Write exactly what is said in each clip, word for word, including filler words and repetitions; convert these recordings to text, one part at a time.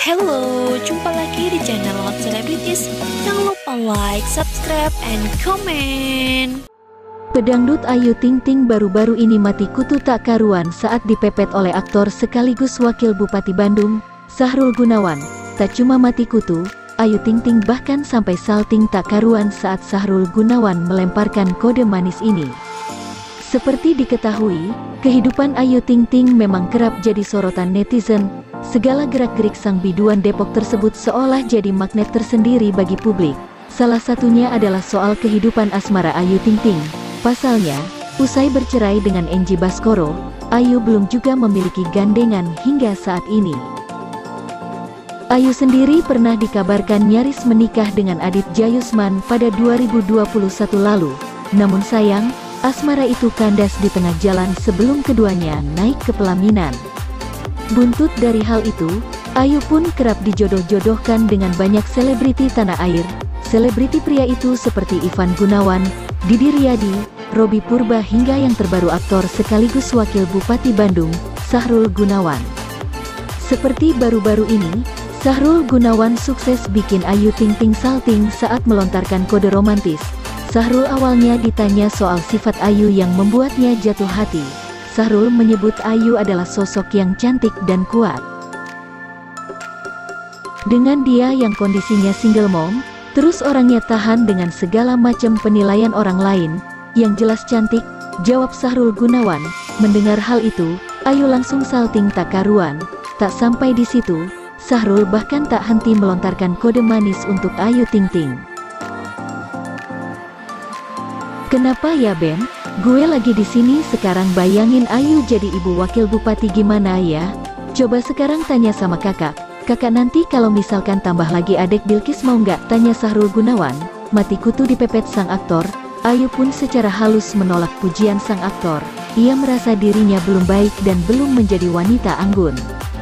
Halo, jumpa lagi di channel Hot Celebrities. Jangan lupa like, subscribe, and comment. Pedangdut Ayu Ting Ting baru-baru ini mati kutu tak karuan saat dipepet oleh aktor sekaligus Wakil Bupati Bandung, Sahrul Gunawan. Tak cuma mati kutu, Ayu Ting Ting bahkan sampai salting tak karuan saat Sahrul Gunawan melemparkan kode manis ini. Seperti diketahui, kehidupan Ayu Ting Ting memang kerap jadi sorotan netizen. Segala gerak-gerik sang biduan Depok tersebut seolah jadi magnet tersendiri bagi publik. Salah satunya adalah soal kehidupan asmara Ayu Ting Ting. Pasalnya, usai bercerai dengan Enji Baskoro, Ayu belum juga memiliki gandengan hingga saat ini. Ayu sendiri pernah dikabarkan nyaris menikah dengan Adit Jayusman pada dua ribu dua puluh satu lalu. Namun sayang, asmara itu kandas di tengah jalan sebelum keduanya naik ke pelaminan. Buntut dari hal itu, Ayu pun kerap dijodoh-jodohkan dengan banyak selebriti tanah air. Selebriti pria itu seperti Ivan Gunawan, Didi Riyadi, Robby Purba hingga yang terbaru aktor sekaligus Wakil Bupati Bandung, Sahrul Gunawan. Seperti baru-baru ini, Sahrul Gunawan sukses bikin Ayu Ting Ting salting saat melontarkan kode romantis. Sahrul awalnya ditanya soal sifat Ayu yang membuatnya jatuh hati. Sahrul menyebut Ayu adalah sosok yang cantik dan kuat. Dengan dia yang kondisinya single mom, terus orangnya tahan dengan segala macam penilaian orang lain, yang jelas cantik, jawab Sahrul Gunawan. Mendengar hal itu, Ayu langsung salting tak karuan. Tak sampai di situ, Sahrul bahkan tak henti melontarkan kode manis untuk Ayu Ting Ting. Kenapa ya Ben? Gue lagi di sini sekarang, bayangin Ayu jadi ibu wakil bupati gimana ya? Coba sekarang tanya sama kakak. Kakak nanti kalau misalkan tambah lagi adek Bilkis mau nggak? Tanya Sahrul Gunawan. Mati kutu dipepet sang aktor, Ayu pun secara halus menolak pujian sang aktor. Ia merasa dirinya belum baik dan belum menjadi wanita anggun.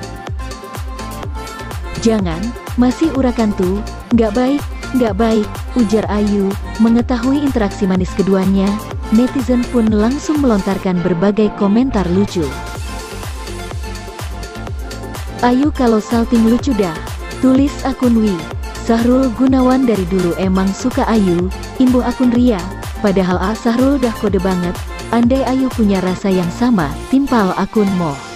Jangan, masih urakan tuh, nggak baik, nggak baik, ujar Ayu. Mengetahui interaksi manis keduanya, netizen pun langsung melontarkan berbagai komentar lucu. Ayu kalau salting lucu dah, tulis akun Wi. Sahrul Gunawan dari dulu emang suka Ayu, imbuh akun Ria. Padahal A Sahrul dah kode banget, andai Ayu punya rasa yang sama, timpal akun Mo.